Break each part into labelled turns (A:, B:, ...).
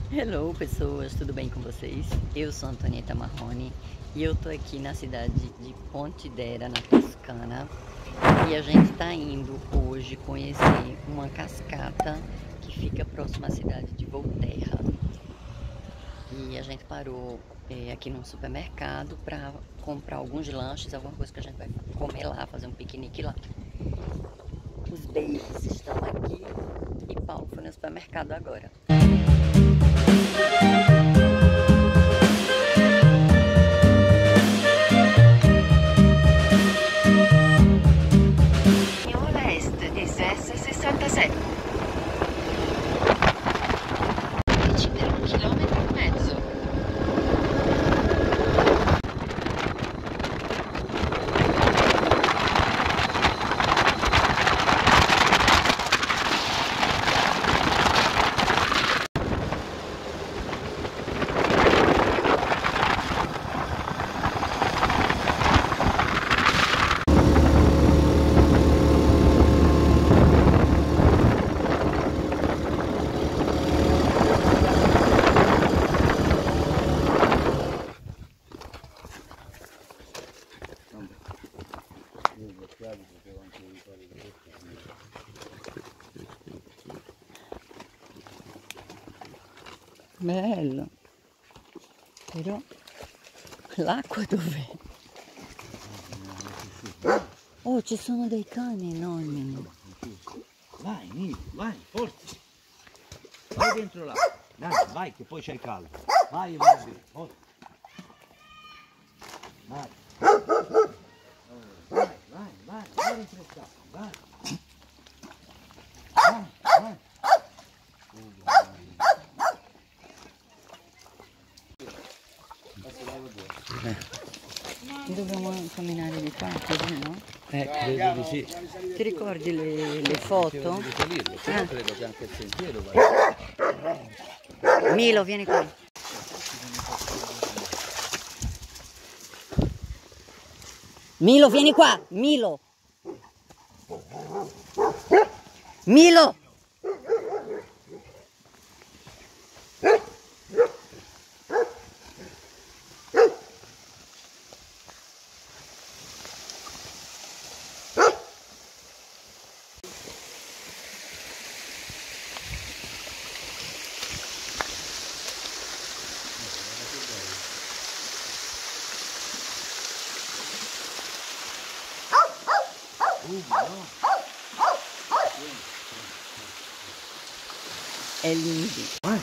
A: Hello pessoas, tudo bem com vocês? Eu sou Antonieta Marrone e eu tô aqui na cidade de Pontedera, na Toscana, e a gente tá indo hoje conhecer uma cascata que fica próxima à cidade de Volterra. E a gente parou aqui num supermercado para comprar alguns lanches, alguma coisa que a gente vai comer lá, fazer um piquenique lá. Os babies estão aqui e Paulo foi no supermercado agora.
B: Oeste, SS 67. Dici per 1,5 km.
A: Bello, però l'acqua dov'è? Oh, ci sono dei cani enormi.
C: Vai, Nino, vai, forza. Vai dentro là. Dai, vai che poi c'hai caldo. Vai, vai, forza. Vai. Vai rinfrescato, vai. Vai.
A: Dobbiamo camminare di qua, così, no?
C: Credo di sì.
A: Ti ricordi le foto?
C: Di salirlo, però credo che anche il sentiero va.
A: Milo, vieni qua. Milo, vieni qua! Milo! Milo! È lindo.
C: Vai.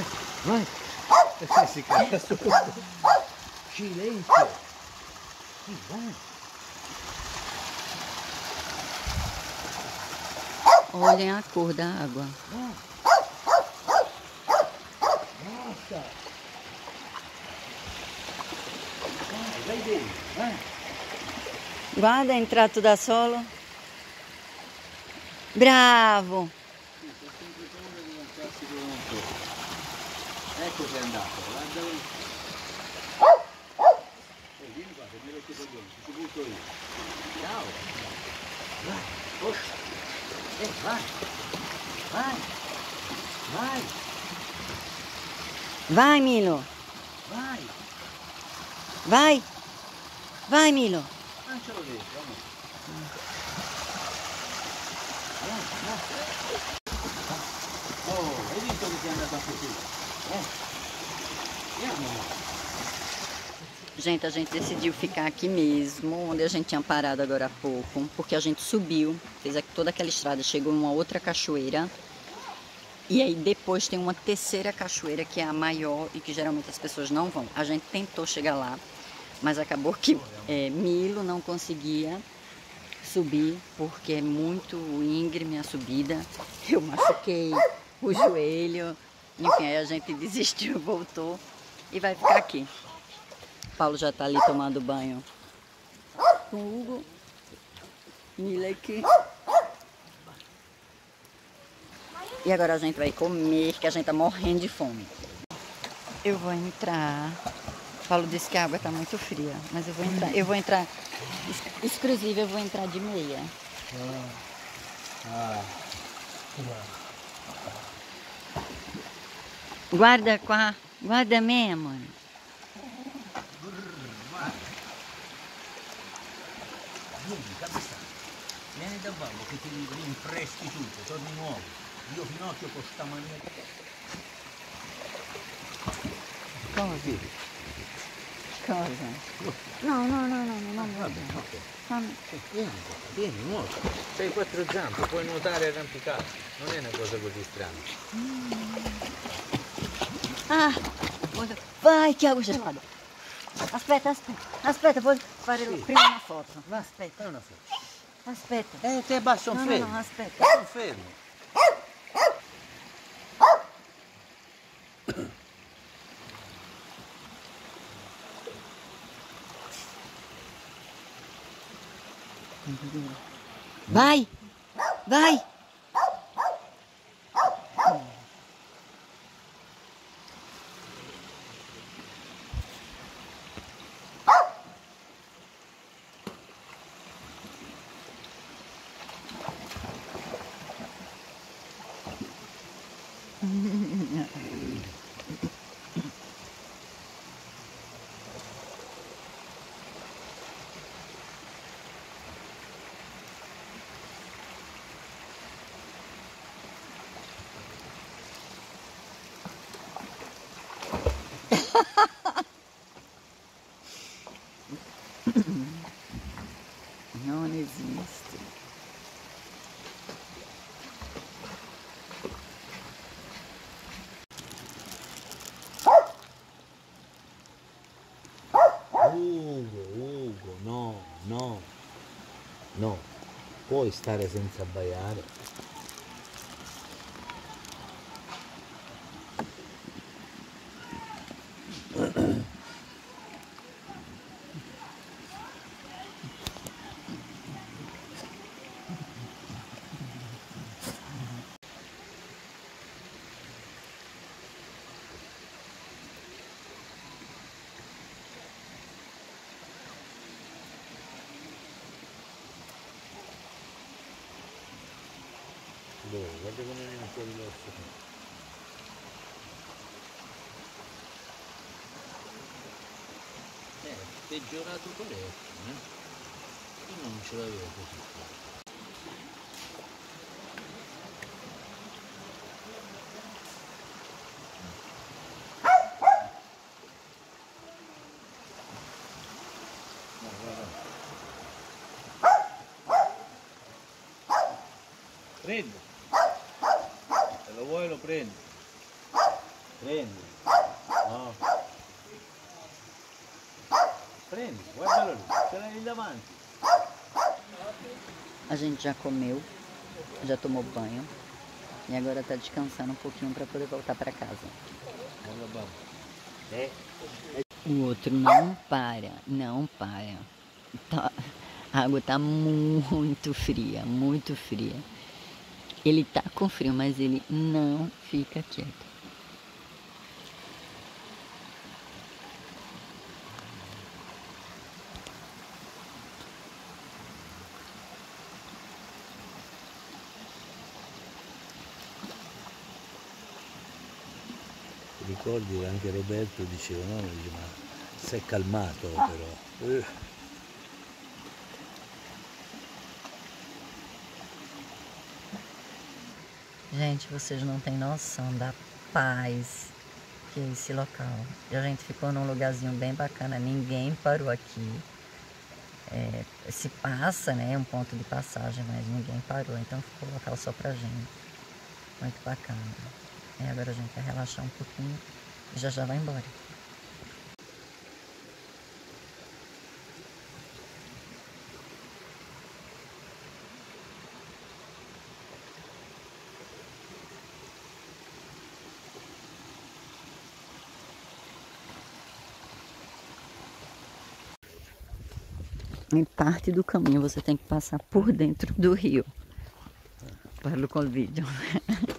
C: Si cade sotto. Silenzio. Sì, vai.
A: Olhem a cor da água.
C: Basta. Vai bene, vai.
A: Guarda, è entrato da solo. Bravo!
C: Ecco che è andato, guarda lì. Vieni qua, che mi hai rotto i coglioni, ti butto io. Ciao. Vai, forza. Vai.
A: Vai, Milo! Vai, Milo!
C: Non ce lo vedo, vamos. Oh, hai visto che sei andato anche tu? Andiamo.
A: Gente, a gente decidiu ficar aqui mesmo, onde a gente tinha parado agora há pouco, porque a gente subiu, fez toda aquela estrada, chegou em uma outra cachoeira, e aí depois tem uma terceira cachoeira que é a maior e que geralmente as pessoas não vão. A gente tentou chegar lá, mas acabou que Milo não conseguia subir, porque é muito íngreme a subida. Eu machuquei o joelho, enfim, aí a gente desistiu, voltou e vai ficar aqui. Paulo já tá ali tomando banho com o Hugo. Mila aqui. E agora a gente vai comer, que a gente tá morrendo de fome. Eu vou entrar. Paulo disse que a água tá muito fria, mas eu vou entrar exclusiva, eu vou entrar de meia. Guarda qua, guarda me, amore.
C: Vieni, cabezzale. Vieni da babbo che ti rinfreschi tutto, torni nuovo. Io Pinocchio con sta mania.
A: Cosa? Cosa? No.
C: Vabbè, ok. Vieni, nuota. Sei 4 zampe, puoi nuotare e arrampicato. Non è una cosa così strana.
A: Ah, vai che água gelada. Aspetta, vou fare prima una foto. Aspetta.
C: Fai una foto.
A: Aspetta.
C: Te basta un fermo.
A: No, aspetta.
C: Basta un fermo.
A: Vai! Não existe.
C: Ugo, no. Puoi stare senza abbaiare. Guarda come viene fuori l'osso. Peggiorato parecchio, Io non ce l'avevo così. Prendi. Se lo vuoi lo prendi. Prendi. No. Prendi, guardalo lì, ce l'hai lì davanti.
A: A gente já comeu, já tomou banho e agora tá descansando um pouquinho para poder voltar para casa.
C: Guarda, babbo.
A: O outro não para. A água tá muito fria, muito fria. Ele tá com frio, mas ele não fica quieto.
C: Ti ricordi che anche Roberto diceva, no? Dice, ma si è calmato però.
A: Gente, vocês não têm noção da paz que é esse local. E a gente ficou num lugarzinho bem bacana, ninguém parou aqui. Se passa, né, um ponto de passagem, mas ninguém parou, então ficou o local só pra gente. Muito bacana. E agora a gente vai relaxar um pouquinho e já vai embora. Em parte do caminho você tem que passar por dentro do rio. Parlo col video.